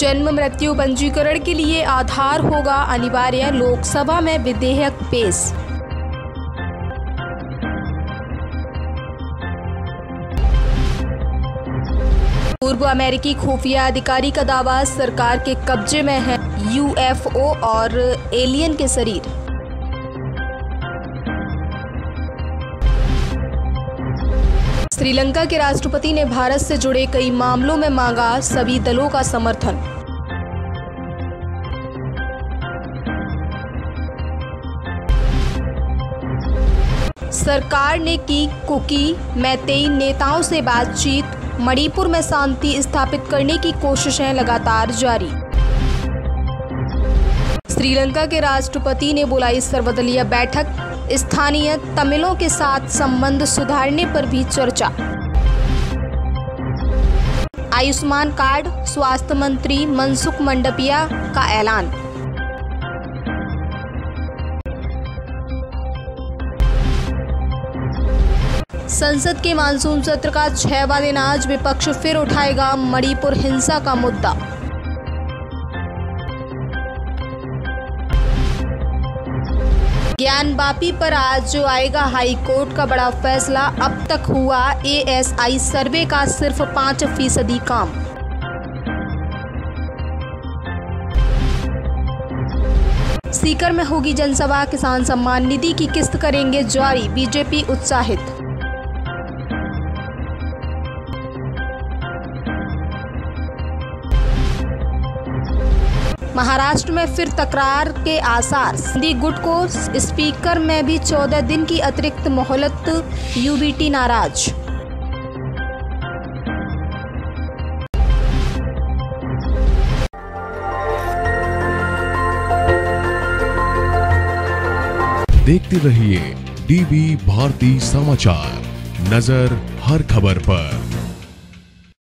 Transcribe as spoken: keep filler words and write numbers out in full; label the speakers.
Speaker 1: जन्म मृत्यु पंजीकरण के लिए आधार होगा अनिवार्य, लोकसभा में विधेयक पेश। पूर्व अमेरिकी खुफिया अधिकारी का दावा, सरकार के कब्जे में है यूएफओ और एलियन के शरीर। श्रीलंका के राष्ट्रपति ने भारत से जुड़े कई मामलों में मांगा सभी दलों का समर्थन। सरकार ने की कुकी मैतेई नेताओं से बातचीत, मणिपुर में शांति स्थापित करने की कोशिशें लगातार जारी। श्रीलंका के राष्ट्रपति ने बुलाई सर्वदलीय बैठक, स्थानीय तमिलों के साथ संबंध सुधारने पर भी चर्चा। आयुष्मान कार्ड, स्वास्थ्य मंत्री मनसुख मंडाविया का ऐलान। संसद के मानसून सत्र का छठवां दिन आज विपक्ष फिर उठाएगा मणिपुर हिंसा का मुद्दा। ज्ञानवापी पर आज जो आएगा हाई कोर्ट का बड़ा फैसला। अब तक हुआ एएसआई सर्वे का सिर्फ पाँच फीसदी काम। सीकर में होगी जनसभा, किसान सम्मान निधि की किस्त करेंगे जारी, बीजेपी उत्साहित। महाराष्ट्र में फिर तकरार के आसार, सिंधी गुट को स्पीकर में भी चौदह दिन की अतिरिक्त मोहलत, यूबीटी नाराज।
Speaker 2: देखते रहिए डीवी भारती समाचार, नजर हर खबर पर।